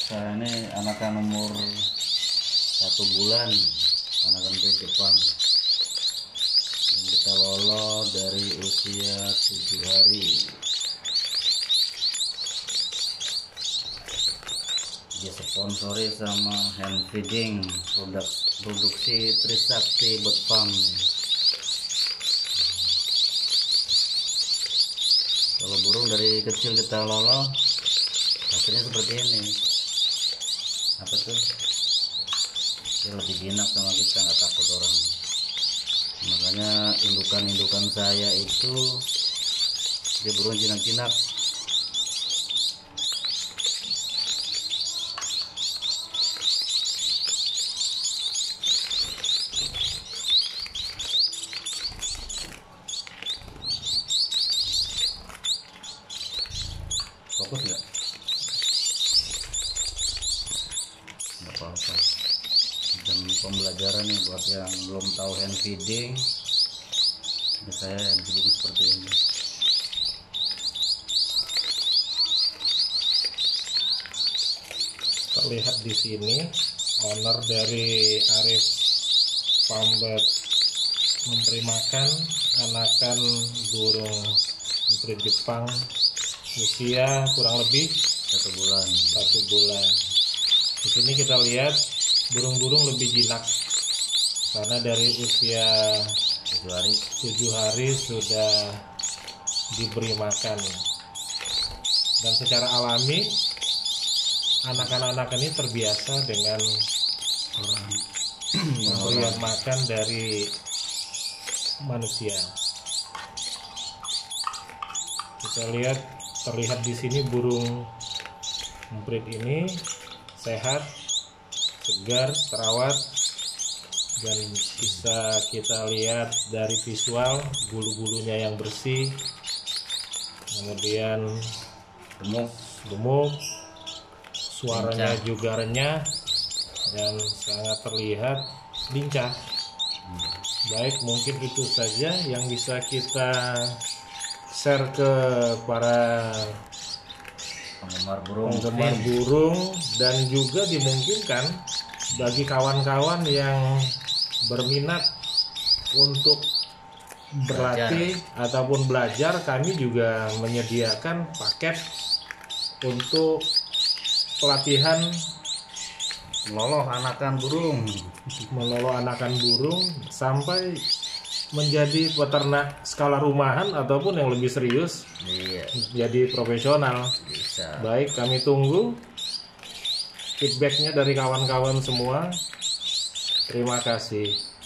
Saya ini anakan umur 1 bulan, anakan dari Jepang, dan kita lolo dari usia 7 hari. Dia sponsori sama hand feeding produksi Trisakti Bird Farm. Kalau burung dari kecil kita lolo, hasilnya seperti ini. Apa tuh? Dia lebih jinak sama kita, nggak takut orang. Makanya indukan saya itu dia burung jinak-jinak. Fokus nggak? Nggak apa-apa. Dan pembelajaran nih buat yang belum tahu hand feeding. Ini saya hand feeding seperti ini. Terlihat di sini owner dari Arif Farm Bird memberi makan anakan burung peri Jepang usia kurang lebih 1 bulan. 1 bulan. Di sini kita lihat burung-burung lebih jinak karena dari usia 7 hari sudah diberi makan, dan secara alami anak-anak ini terbiasa dengan memberi makan dari manusia. Kita lihat, terlihat di sini burung emprit ini sehat, segar, terawat, dan bisa kita lihat dari visual bulu-bulunya yang bersih, kemudian gemuk, suaranya juga renyah dan sangat terlihat lincah. Baik, mungkin itu saja yang bisa kita share ke para Penggemar burung, dan juga dimungkinkan bagi kawan-kawan yang berminat untuk berlatih ataupun belajar. Kami juga menyediakan paket untuk pelatihan meloloh anakan burung sampai menjadi peternak skala rumahan ataupun yang lebih serius, jadi profesional. Bisa. Baik, kami tunggu feedbacknya dari kawan-kawan semua. Terima kasih.